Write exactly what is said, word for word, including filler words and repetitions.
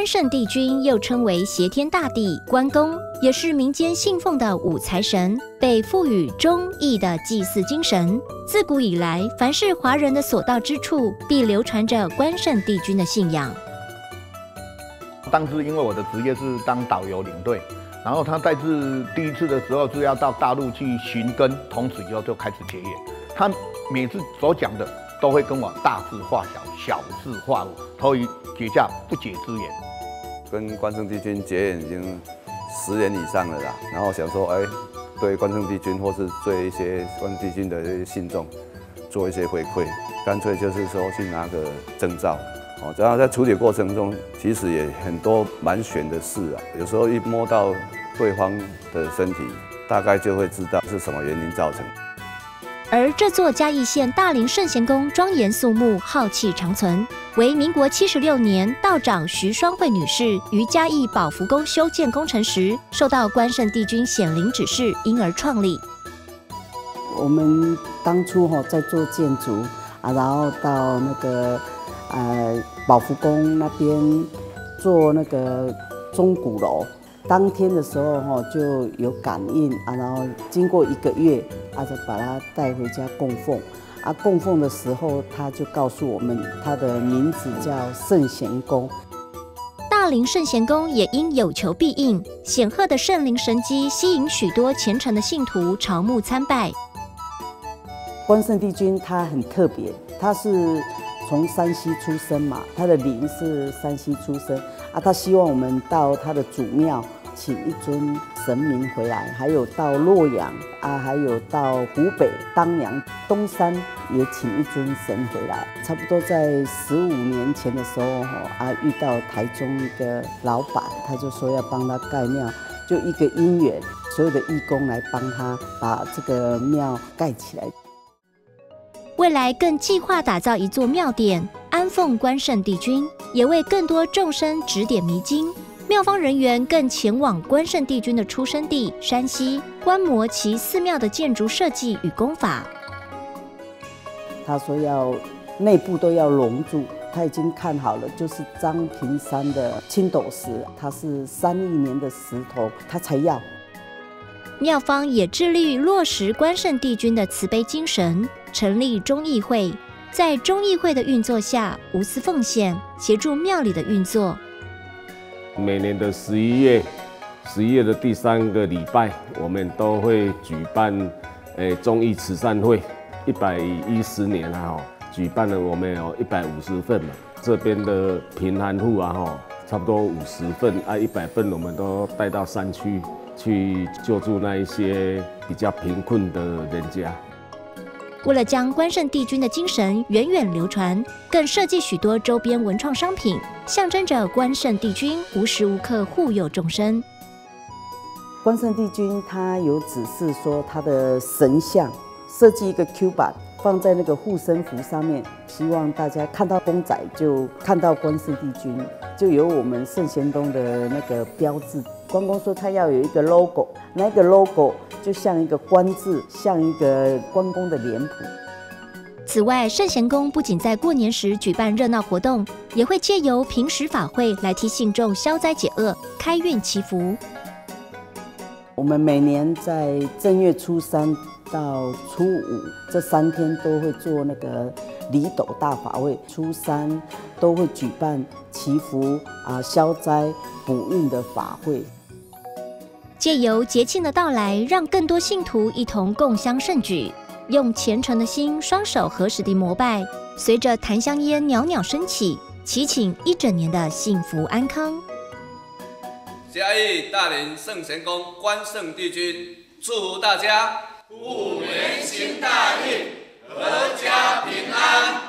圣帝君又称为挟天大帝、关公，也是民间信奉的五财神，被赋予忠义的祭祀精神。自古以来，凡是华人的所到之处，必流传着关圣帝君的信仰。 当时因为我的职业是当导游领队，然后他在这第一次的时候是要到大陆去寻根，从此以后就开始结缘。他每次所讲的都会跟我大事化小，小事化无，都以结下不解之缘。 跟关圣帝君结缘已经十年以上了啦，然后想说，哎，对关圣帝君或是对一些关圣帝君的这些信众做一些回馈，干脆就是说去拿个证照。哦，然后在处理过程中，其实也很多蛮悬的事啊。有时候一摸到对方的身体，大概就会知道是什么原因造成。 而这座嘉义县大林圣贤宫庄严肃穆、浩气长存，为民国七十六年道长徐双惠女士于嘉义宝福宫修建工程时，受到关圣帝君显灵指示，因而创立。 我们当初哈、哦、在做建筑啊，然后到那个呃宝福宫那边做那个钟鼓楼。当天的时候哈就有感应啊，然后经过一个月啊，就把它带回家供奉啊。供奉的时候，他就告诉我们，他的名字叫圣贤宫。 大林圣贤宫也因有求必应，显赫的圣灵神迹吸引许多虔诚的信徒朝墓参拜。 关圣帝君他很特别，他是从山西出生嘛，他的灵是山西出生啊，他希望我们到他的祖庙。请一尊神明回来，还有到洛阳啊，还有到湖北当阳、东山也请一尊神回来。差不多在十五年前的时候，啊，遇到台中一个老板，他就说要帮他盖庙，就一个因缘，所有的义工来帮他把这个庙盖起来。 未来更计划打造一座庙殿，安奉关圣帝君，也为更多众生指点迷津。庙方人员更前往关圣帝君的出生地山西，观摩其寺庙的建筑设计与工法。 他说要内部都要熔铸，他已经看好了，就是张平山的青斗石，它是三亿年的石头，他才要。 庙方也致力于落实关圣帝君的慈悲精神，成立忠义会，在忠义会的运作下，无私奉献，协助庙里的运作。 每年的十一月，十一月的第三个礼拜，我们都会举办诶忠义慈善会，一百一十年啊哈，举办了我们有一百五十份嘛，这边的贫寒户啊哈，差不多五十份啊，一百份我们都带到山区去救助那一些比较贫困的人家。 为了将关圣帝君的精神源远流传，更设计许多周边文创商品，象征着关圣帝君无时无刻护佑众生。 关圣帝君他有指示说，他的神像设计一个 Q 版，放在那个护身符上面，希望大家看到公仔就看到关圣帝君，就有我们圣贤宫的那个标志。关公说他要有一个 logo， 那个 logo 就像一个关字，像一个关公的脸谱。 此外，圣贤宫不仅在过年时举办热闹活动，也会借由平时法会来替信众消灾解厄、开运祈福。 我们每年在正月初三到初五这三天都会做那个礼斗大法会，初三都会举办祈福啊、消灾补运的法会。 借由节庆的到来，让更多信徒一同共襄盛举，用虔诚的心，双手合十地膜拜，随着檀香烟袅袅升起，祈请一整年的幸福安康。 嘉义大林圣贤宫关圣帝君祝福大家虎年行大运，阖家平安。